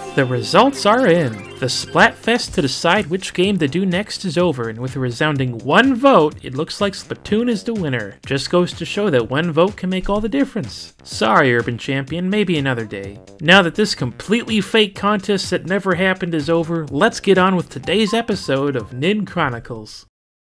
The results are in. The Splatfest to decide which game to do next is over, and with a resounding 1 vote, it looks like Splatoon is the winner. Just goes to show that 1 vote can make all the difference. Sorry, Urban Champion, maybe another day. Now that this completely fake contest that never happened is over, let's get on with today's episode of Nin Chronicles.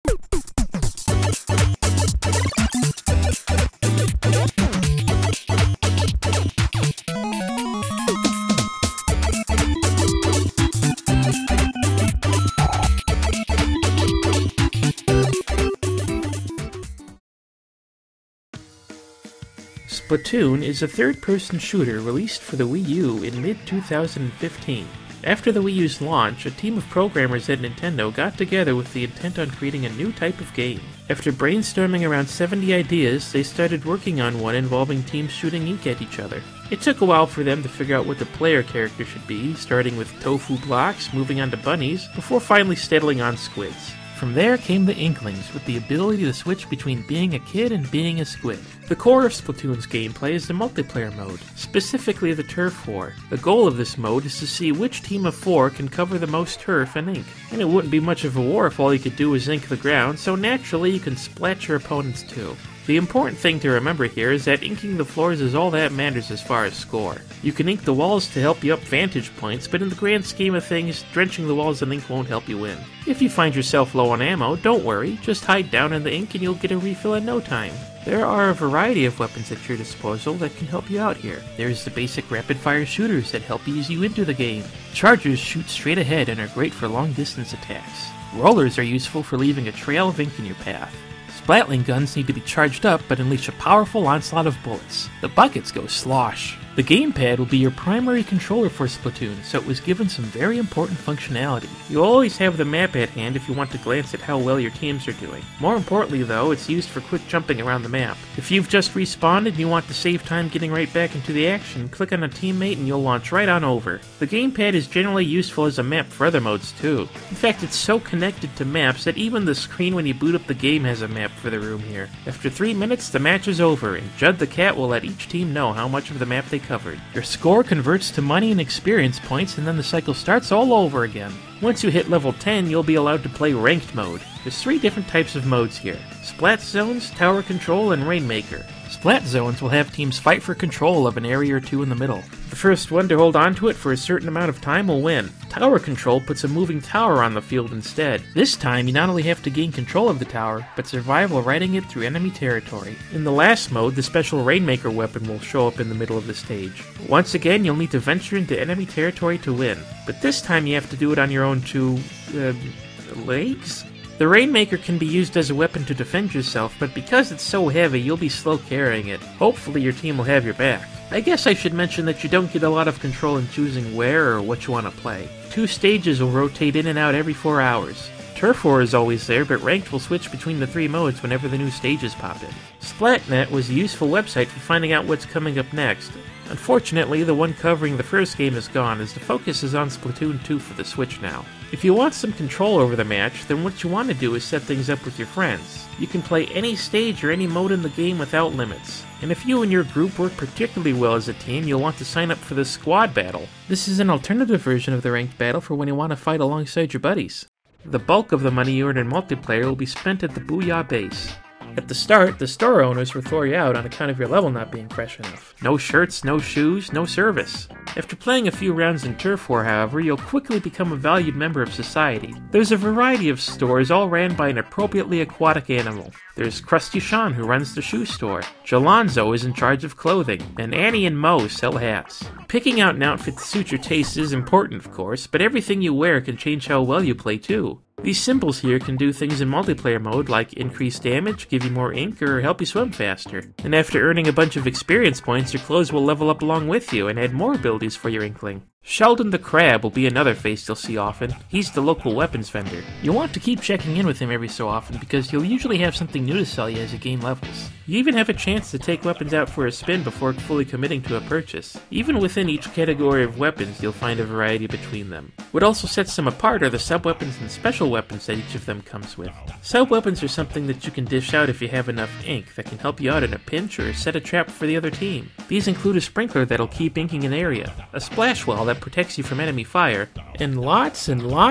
Splatoon is a third-person shooter released for the Wii U in mid-2015. After the Wii U's launch, a team of programmers at Nintendo got together with the intent on creating a new type of game. After brainstorming around 70 ideas, they started working on one involving teams shooting ink at each other. It took a while for them to figure out what the player character should be, starting with tofu blocks, moving on to bunnies, before finally settling on squids. From there came the Inklings, with the ability to switch between being a kid and being a squid. The core of Splatoon's gameplay is the multiplayer mode, specifically the Turf War. The goal of this mode is to see which team of 4 can cover the most turf and ink. And it wouldn't be much of a war if all you could do was ink the ground, so naturally you can splat your opponents too. The important thing to remember here is that inking the floors is all that matters as far as score. You can ink the walls to help you up vantage points, but in the grand scheme of things, drenching the walls in ink won't help you win. If you find yourself low on ammo, don't worry, just hide down in the ink and you'll get a refill in no time. There are a variety of weapons at your disposal that can help you out here. There's the basic rapid-fire shooters that help ease you into the game. Chargers shoot straight ahead and are great for long-distance attacks. Rollers are useful for leaving a trail of ink in your path. Splatling guns need to be charged up but unleash a powerful onslaught of bullets. The buckets go slosh. The gamepad will be your primary controller for Splatoon, so it was given some very important functionality. You'll always have the map at hand if you want to glance at how well your teams are doing. More importantly though, it's used for quick jumping around the map. If you've just respawned and you want to save time getting right back into the action, click on a teammate and you'll launch right on over. The gamepad is generally useful as a map for other modes too. In fact, it's so connected to maps that even the screen when you boot up the game has a map for the room here. After 3 minutes, the match is over, and Judd the Cat will let each team know how much of the map they covered. Your score converts to money and experience points, and then the cycle starts all over again. Once you hit level 10, you'll be allowed to play Ranked mode. There's 3 different types of modes here: Splat Zones, Tower Control, and Rainmaker. Splat Zones will have teams fight for control of an area or two in the middle. The first one to hold onto it for a certain amount of time will win. Tower Control puts a moving tower on the field instead. This time you not only have to gain control of the tower, but survive while riding it through enemy territory. In the last mode, the special Rainmaker weapon will show up in the middle of the stage. Once again, you'll need to venture into enemy territory to win, but this time you have to do it on your own 2 legs? The Rainmaker can be used as a weapon to defend yourself, but because it's so heavy, you'll be slow carrying it. Hopefully your team will have your back. I guess I should mention that you don't get a lot of control in choosing where or what you want to play. 2 stages will rotate in and out every 4 hours. Turf War is always there, but Ranked will switch between the 3 modes whenever the new stages pop in. Splatnet was a useful website for finding out what's coming up next. Unfortunately, the one covering the first game is gone, as the focus is on Splatoon 2 for the Switch now. If you want some control over the match, then what you want to do is set things up with your friends. You can play any stage or any mode in the game without limits. And if you and your group work particularly well as a team, you'll want to sign up for the Squad Battle. This is an alternative version of the Ranked Battle for when you want to fight alongside your buddies. The bulk of the money you earn in multiplayer will be spent at the Booyah base. At the start, the store owners will throw you out on account of your level not being fresh enough. No shirts, no shoes, no service. After playing a few rounds in Turf War, however, you'll quickly become a valued member of society. There's a variety of stores all ran by an appropriately aquatic animal. There's Krusty Sean, who runs the shoe store. Jalonzo is in charge of clothing, and Annie and Mo sell hats. Picking out an outfit to suit your taste is important, of course, but everything you wear can change how well you play too. These symbols here can do things in multiplayer mode like increase damage, give you more ink, or help you swim faster. And after earning a bunch of experience points, your clothes will level up along with you and add more abilities for your Inkling. Sheldon the Crab will be another face you'll see often. He's the local weapons vendor. You'll want to keep checking in with him every so often because he'll usually have something new to sell you as you gain levels. You even have a chance to take weapons out for a spin before fully committing to a purchase. Even within each category of weapons, you'll find a variety between them. What also sets them apart are the sub-weapons and special weapons that each of them comes with. Sub-weapons are something that you can dish out if you have enough ink that can help you out in a pinch or set a trap for the other team. These include a sprinkler that'll keep inking an area, a splash wall that protects you from enemy fire, and lots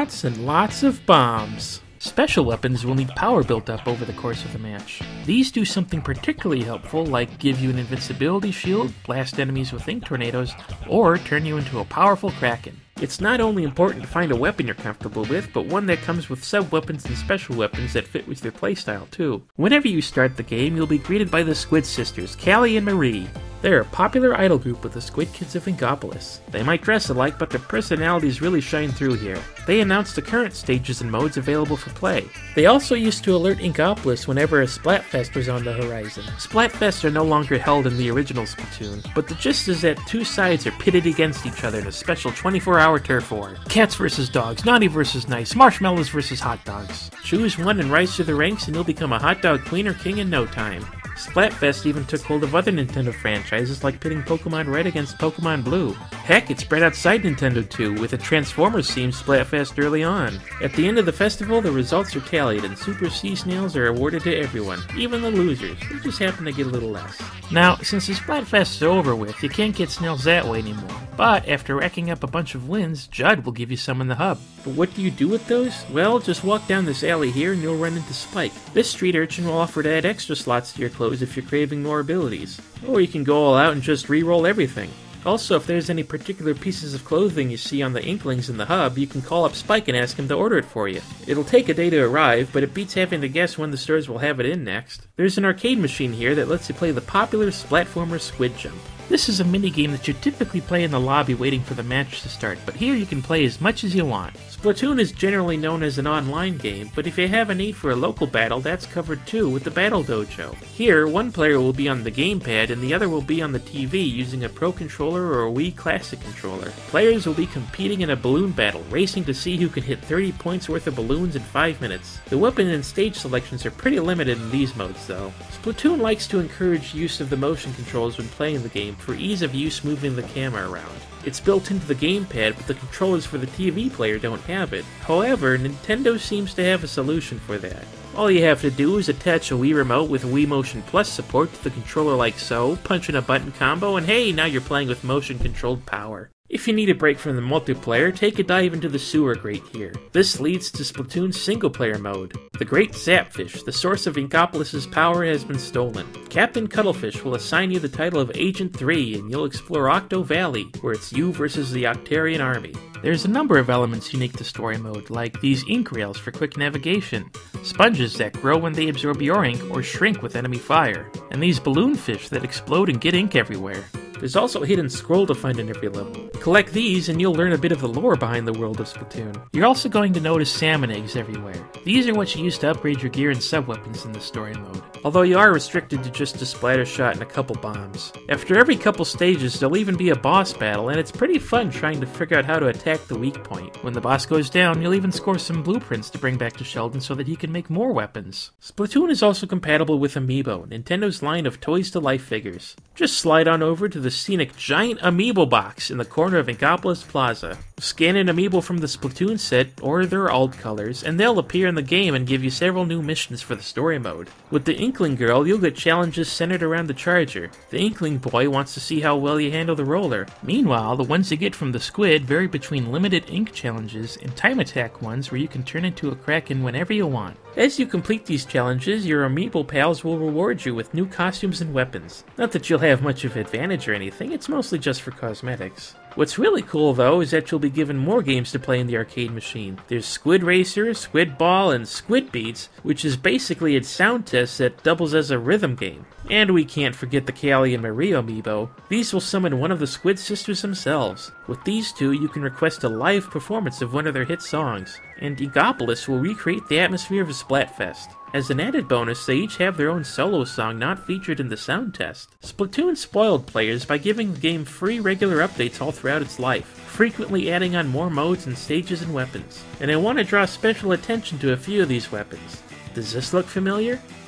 of bombs. Special weapons will need power built up over the course of the match. These do something particularly helpful, like give you an invincibility shield, blast enemies with ink tornadoes, or turn you into a powerful kraken. It's not only important to find a weapon you're comfortable with, but one that comes with sub-weapons and special weapons that fit with your playstyle too. Whenever you start the game, you'll be greeted by the Squid Sisters, Callie and Marie. They're a popular idol group with the Squid Kids of Inkopolis. They might dress alike, but their personalities really shine through here. They announce the current stages and modes available for play. They also used to alert Inkopolis whenever a Splatfest was on the horizon. Splatfests are no longer held in the original Splatoon, but the gist is that two sides are pitted against each other in a special 24-hour turf war. Cats versus dogs, naughty versus nice, marshmallows versus hot dogs. Choose one and rise through the ranks and you'll become a hot dog queen or king in no time. Splatfest even took hold of other Nintendo franchises like pitting Pokemon Red against Pokemon Blue. Heck, it spread outside Nintendo too, with a Transformers-themed Splatfest early on. At the end of the festival, the results are tallied and Super Sea Snails are awarded to everyone, even the losers, who just happen to get a little less. Now, since the Splatfest is over with, you can't get snails that way anymore. But after racking up a bunch of wins, Judd will give you some in the hub. But what do you do with those? Well, just walk down this alley here and you'll run into Spike. This street urchin will offer to add extra slots to your clothes if you're craving more abilities. Or you can go all out and just re-roll everything. Also, if there's any particular pieces of clothing you see on the Inklings in the hub, you can call up Spike and ask him to order it for you. It'll take a day to arrive, but it beats having to guess when the stores will have it in next. There's an arcade machine here that lets you play the popular Splatformer Squid Jump. This is a minigame that you typically play in the lobby waiting for the match to start, but here you can play as much as you want. Splatoon is generally known as an online game, but if you have a need for a local battle, that's covered too with the Battle Dojo. Here, one player will be on the gamepad and the other will be on the TV using a Pro Controller or a Wii Classic controller. Players will be competing in a balloon battle, racing to see who can hit 30 points worth of balloons in 5 minutes. The weapon and stage selections are pretty limited in these modes though. Splatoon likes to encourage use of the motion controls when playing the game for ease of use moving the camera around. It's built into the gamepad, but the controllers for the TV player don't have it. However, Nintendo seems to have a solution for that. All you have to do is attach a Wii Remote with Wii Motion Plus support to the controller like so, punch in a button combo, and hey, now you're playing with motion-controlled power. If you need a break from the multiplayer, take a dive into the sewer grate here. This leads to Splatoon's single-player mode. The Great Zapfish, the source of Inkopolis' power, has been stolen. Captain Cuttlefish will assign you the title of Agent 3, and you'll explore Octo Valley, where it's you versus the Octarian army. There's a number of elements unique to story mode, like these ink rails for quick navigation, sponges that grow when they absorb your ink or shrink with enemy fire, and these balloon fish that explode and get ink everywhere. There's also a hidden scroll to find in every level. Collect these and you'll learn a bit of the lore behind the world of Splatoon. You're also going to notice salmon eggs everywhere. These are what you use to upgrade your gear and sub-weapons in the story mode, although you are restricted to just a splatter shot and a couple bombs. After every couple stages, there'll even be a boss battle, and it's pretty fun trying to figure out how to attack the weak point. When the boss goes down, you'll even score some blueprints to bring back to Sheldon so that he can make more weapons. Splatoon is also compatible with Amiibo, Nintendo's line of Toys to Life figures. Just slide on over to the scenic giant Amiibo box in the corner of Inkopolis Plaza. Scan an Amiibo from the Splatoon set, or their alt colors, and they'll appear in the game and give you several new missions for the story mode. With the Inkling Girl, you'll get challenges centered around the Charger. The Inkling Boy wants to see how well you handle the roller. Meanwhile, the ones you get from the Squid vary between limited ink challenges and time attack ones where you can turn into a Kraken whenever you want. As you complete these challenges, your Amiibo pals will reward you with new costumes and weapons. Not that you'll have much of an advantage or anything, it's mostly just for cosmetics. What's really cool though is that you'll be given more games to play in the arcade machine. There's Squid Racer, Squid Ball, and Squid Beats, which is basically a sound test that doubles as a rhythm game. And we can't forget the Callie and Marie amiibo. These will summon one of the Squid sisters themselves. With these two, you can request a live performance of one of their hit songs, and Inkopolis will recreate the atmosphere of a Splatfest. As an added bonus, they each have their own solo song not featured in the sound test. Splatoon spoiled players by giving the game free regular updates all throughout its life, frequently adding on more modes and stages and weapons. And I want to draw special attention to a few of these weapons. Does this look familiar?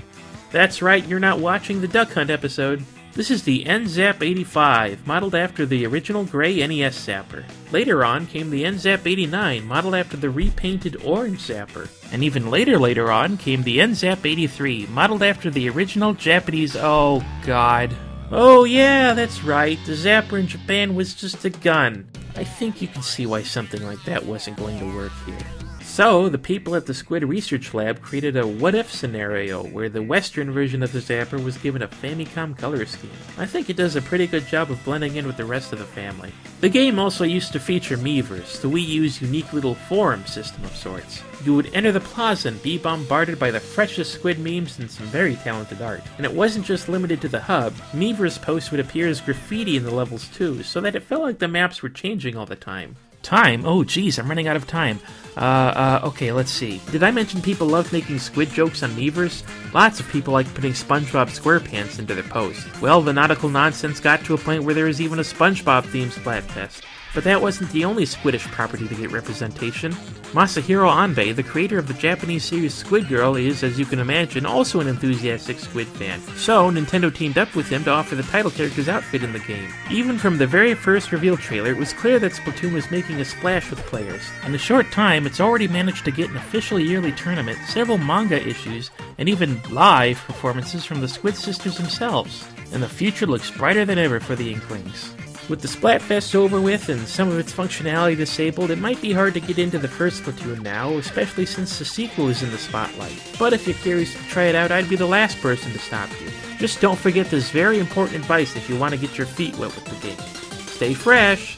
That's right, you're not watching the Duck Hunt episode. This is the NZAP 85, modeled after the original gray NES Zapper. Later on came the NZAP 89, modeled after the repainted orange Zapper. And even later on came the NZAP 83, modeled after the original Japanese... oh god. Oh yeah, that's right, the Zapper in Japan was just a gun. I think you can see why something like that wasn't going to work here. So, the people at the Squid Research Lab created a what-if scenario where the Western version of the Zapper was given a Famicom color scheme. I think it does a pretty good job of blending in with the rest of the family. The game also used to feature Miiverse, the Wii U's unique little forum system of sorts. You would enter the plaza and be bombarded by the freshest Squid memes and some very talented art. And it wasn't just limited to the hub, Miiverse posts would appear as graffiti in the levels too, so that it felt like the maps were changing all the time. Time? Oh geez, I'm running out of time. Okay, let's see. Did I mention people loved making squid jokes on Miiverse? Lots of people like putting SpongeBob SquarePants into their posts. Well, the nautical nonsense got to a point where there was even a SpongeBob-themed Splatfest. But that wasn't the only Squidish property to get representation. Masahiro Anbei, the creator of the Japanese series Squid Girl, is, as you can imagine, also an enthusiastic Squid fan. So, Nintendo teamed up with him to offer the title character's outfit in the game. Even from the very first reveal trailer, it was clear that Splatoon was making a splash with players. In a short time, it's already managed to get an official yearly tournament, several manga issues, and even live performances from the Squid sisters themselves. And the future looks brighter than ever for the Inklings. With the Splatfest over with and some of its functionality disabled, it might be hard to get into the first Splatoon now, especially since the sequel is in the spotlight. But if you're curious to try it out, I'd be the last person to stop you. Just don't forget this very important advice if you want to get your feet wet with the game. Stay fresh!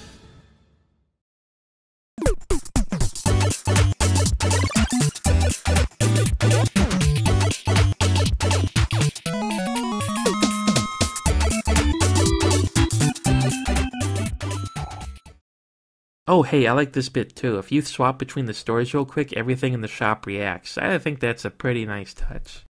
Oh hey, I like this bit too. If you swap between the stores real quick, everything in the shop reacts. I think that's a pretty nice touch.